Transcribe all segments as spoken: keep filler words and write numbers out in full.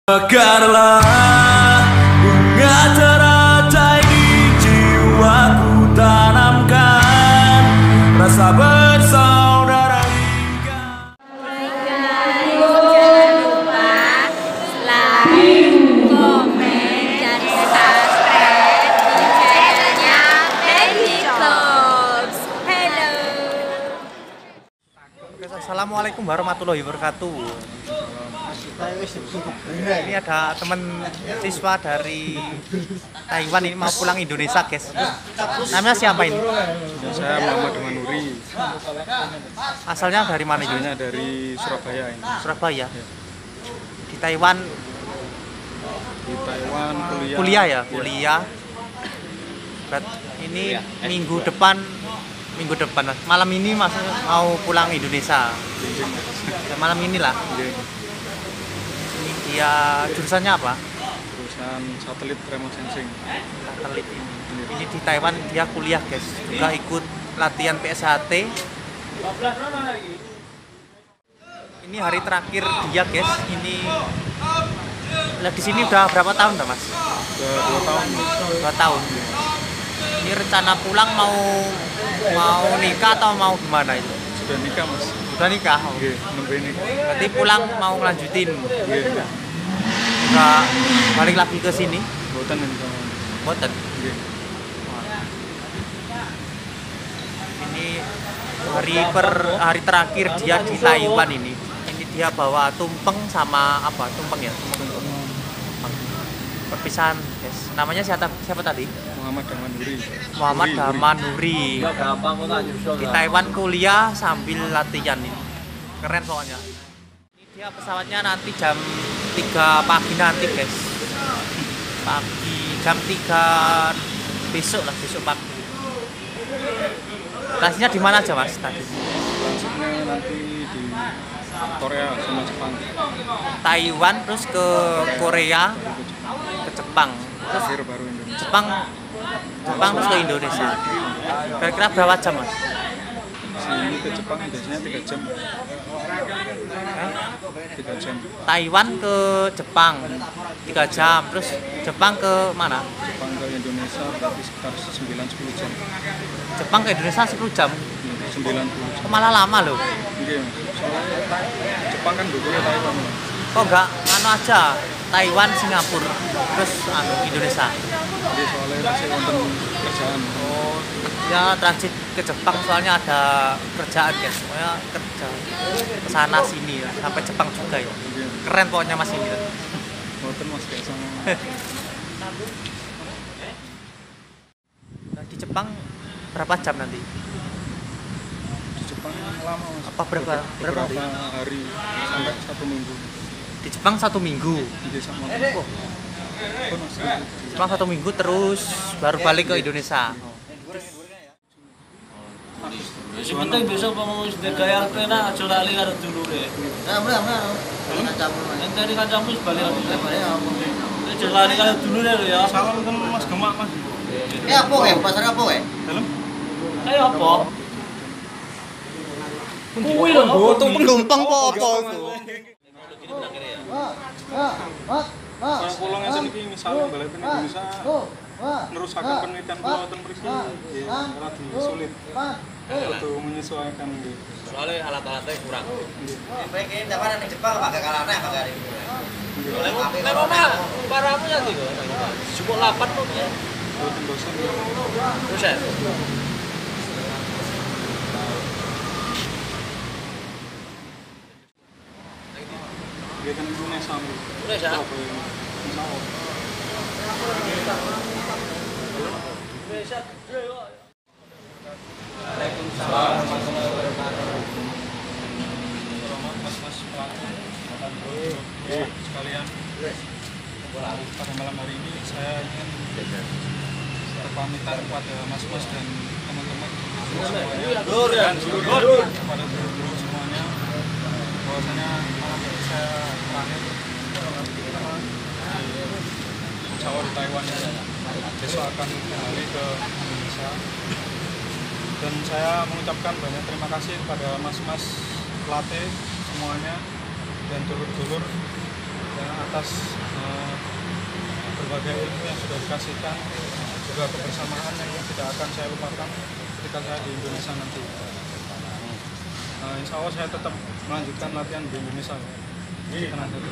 Mekarlah bunga teratai di jiwaku, tanamkan rasa bersaudara hingga. Jangan lupa like, komen, dan subscribe di channelnya Baby Clothes. Hello. Assalamualaikum warahmatullahi wabarakatuh. Ini ada teman siswa dari Taiwan ini mau pulang Indonesia, guys. Namanya siapa ini? Saya Muhammad Manuri. Asalnya dari mana ini? Asalnya dari Surabaya ini. Surabaya. Di Taiwan. Di Taiwan kuliah. Kuliah ya, kuliah. Berat- Ini minggu depan, minggu depan, Mas. Malam ini Mas mau pulang Indonesia. Ya, malam inilah. Ini dia jurusannya apa? Jurusan satelit remote sensing. Satelit ini. Ini di Taiwan dia kuliah, guys. Juga ikut latihan P S H T. Ini hari terakhir dia, guys. Ini lah di sini udah berapa tahun dah, Mas? Sudah dua tahun. Dua tahun. Ini rencana pulang mau mau nikah atau mau gimana itu? Sudah nikah, Mas. Udah nikah. Oh. Oke, nunggu nikah. Berarti pulang mau ngelanjutin. Oke. Enggak balik lagi ke sini. Boten ini sama. Boten. Oke. Ini hari per hari terakhir dia di Taiwan ini. Ini dia bawa tumpeng sama apa? Tumpeng ya, tumpeng. Tumpeng. Perpisahan, guys. Namanya siapa siapa tadi? Muhammad Manuri. Muhammad Nuri, Damanuri. Di Taiwan kuliah sambil latihan ini. Keren pokoknya. Ini dia pesawatnya nanti jam tiga pagi nanti, guys. Pagi jam tiga besok lah, besok pagi. Transitnya di mana aja, Mas, tadi? Transitnya nanti di Korea sama Jepang. Taiwan terus ke Korea, ke Jepang. Terus Akhir baru Indonesia. Jepang Jepang terus ke Indonesia. Kira-kira berapa jam, Mas? Sini ke Jepang biasanya tiga jam. tiga jam. Taiwan ke Jepang tiga jam, terus Jepang ke mana? Jepang ke Indonesia berarti sekitar sembilan sampai sepuluh jam. Jepang ke Indonesia sepuluh jam. sembilan puluh jam. Kok malah lama loh. Iya, soalnya Jepang kan dulunya Taiwan. Kok enggak anu aja Taiwan, Singapura, terus anu Indonesia. Jadi soalnya masih wonten kerjaan. Oh, ya transit ke Jepang soalnya ada kerjaan, guys. Pokoknya kerja ke sana sini ya, sampai Jepang juga ya. Keren pokoknya Mas ini. Wonten Mas kayak sama. Nah, di Jepang berapa jam nanti? Di Jepang lama Mas. Apa berapa berapa hari? Beberapa hari sampai satu minggu. Di Jepang satu minggu. Di sama. Oh, Mas. Jepang satu minggu terus baru balik ke Indonesia. Yang penting besok mau sedekah kena aja lali karo dulure. Nah, bener bener. Kancamu. Yang dari kancamu wis bali aku. Aja lali karo dulure lho ya. Salam kan Mas Gemak Mas. Eh apa kae? Pasar apa kae? Dalam? Ayo apa? Kuwi lho. Tumpeng po apa? Kalau pulang ngeten iki misalnya balik ke Indonesia nerusaken penelitian kula wonten mriki nggih ora disulit. Itu menyesuaikan nggih. Soalnya alat-alatnya kurang. Pengen dapat di Jepang pakai kalane pakai hari. Lemona paramu ya iki. Cukup lapan kok ya. Boten bosen. Terus ya. Dia kan Indonesia. Indonesia. Waalaikumsalam warahmatullahi wabarakatuh. Mas-mas pelaku sekalian, pada malam hari ini saya ingin berpamitan kepada mas-mas dan teman-teman semuanya dan seluruh kepada guru semuanya bahwasanya malam ini saya terakhir di Jawa di Taiwan, besok akan kembali ke Indonesia. Dan saya mengucapkan banyak terima kasih kepada mas-mas pelatih semuanya dan dulur-dulur ya, atas uh, berbagai ilmu yang sudah dikasihkan, juga kebersamaan yang tidak akan saya lupakan ketika saya di Indonesia nanti. Uh, insya Allah saya tetap melanjutkan latihan di Indonesia. Tenang saja.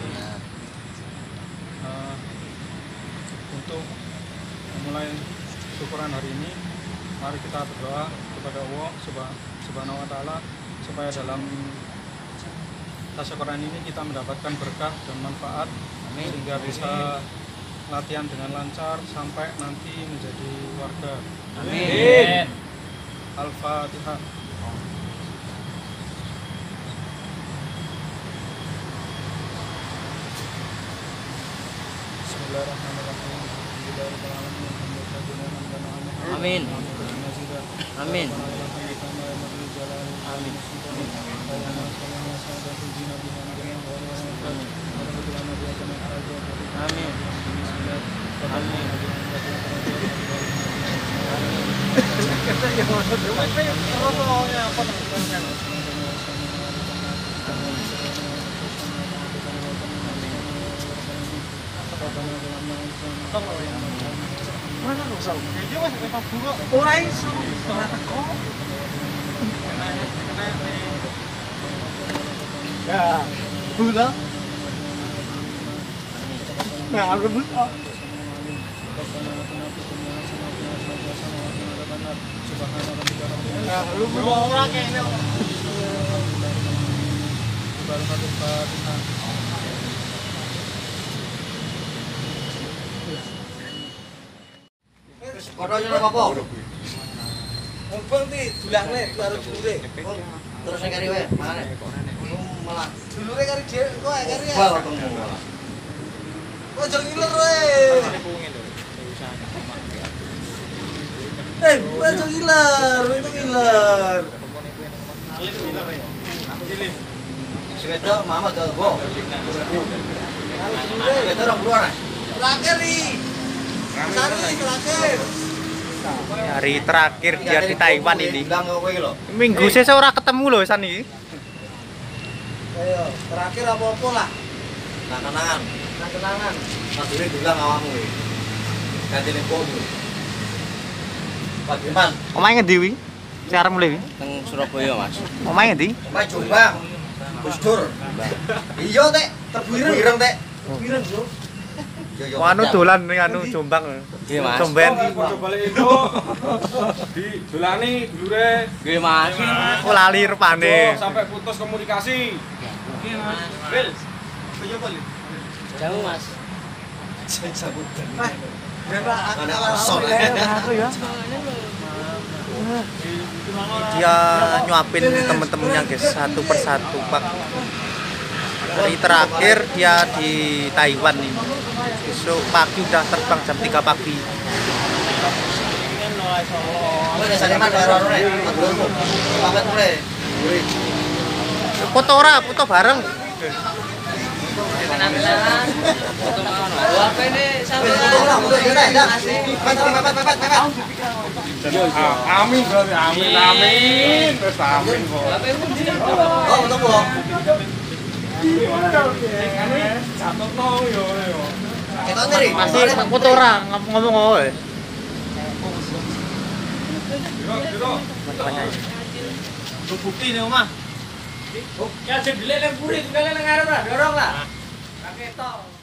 Uh, untuk memulai syukuran hari ini, mari kita berdoa kepada Allah Subhanahu wa Ta'ala supaya dalam tasyakuran ini kita mendapatkan berkah dan manfaat. Amin. Sehingga bisa latihan dengan lancar sampai nanti menjadi warga. Amin. Al-Fatihah. Bismillahirrahmanirrahim. Amin. Amin. Ya, gula. Nah, aku buka. Nah, lu mau orang kayaknya. Kodonya apa? Mumpung di dulangne baru dulure. Terus yang kari wae, mana? Malah Dulure kari dhewe kok kari ya. wah ketemu malah. Ojo ngiler wae. Eh, ojo ngiler, itu ngiler. Sekedar mama ke go. Sekedar orang keluar. Terakhir nih. Sari terakhir. Hari terakhir dia di Taiwan ini. Bilang kowe lho. Minggu sesa ora ketemu loh San iki. Ayo, terakhir apa-apa lah. Nah, kenangan. Nah, kenangan. Madure bilang awakmu iki. Ganti lempomu. Pak Diman, Omahe ngendi wi? Cara mulai wi? teng Surabaya, Mas. Omahe ngendi? Omahe Jombang. Gus Dur. Iya, Tek. Terbireng, Tek. Bireng, Bro. Yo yo. Oh, anu dolan ning anu Jombang. Nggih, Mas. Jomben. Padha balik itu di dolani dulure. Nggih, Mas. Oh, lali rupane. Sampai putus komunikasi. Oke, Mas. Bil. Jauh, Mas. Eh, berapa? Ada kosong. Dia nyuapin temen-temennya guys satu persatu Pak. Hari terakhir dia di Taiwan ini. Besok pagi udah terbang jam tiga pagi. Foto ora, foto bareng. Amin, amin, amin. Terus amin kok. Oh, betul kok. Kita ngeri. Masih foto ora ngomong wae. Lu bukti nih, Omah. Ya, jadi leleng puri, juga leleng ngarep lah, dorong lah. Kakek tok.